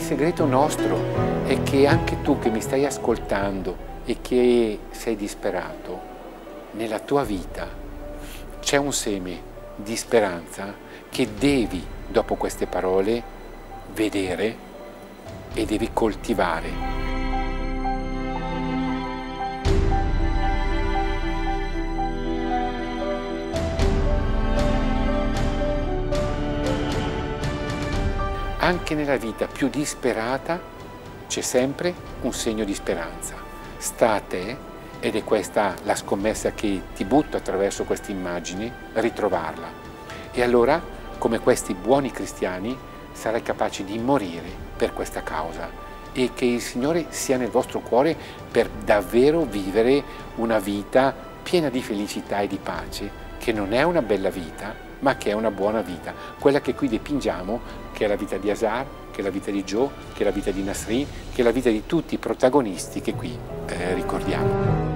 segreto nostro è che anche tu che mi stai ascoltando e che sei disperato, nella tua vita c'è un seme di speranza che devi, dopo queste parole, vedere e devi coltivare. Anche nella vita più disperata c'è sempre un segno di speranza. Sta a te, ed è questa la scommessa che ti butto attraverso queste immagini, ritrovarla. E allora, come questi buoni cristiani, sarai capace di morire per questa causa e che il Signore sia nel vostro cuore per davvero vivere una vita piena di felicità e di pace, che non è una bella vita, ma che è una buona vita, quella che qui dipingiamo, che è la vita di Asar, che è la vita di Joe, che è la vita di Nasrin, che è la vita di tutti i protagonisti che qui ricordiamo.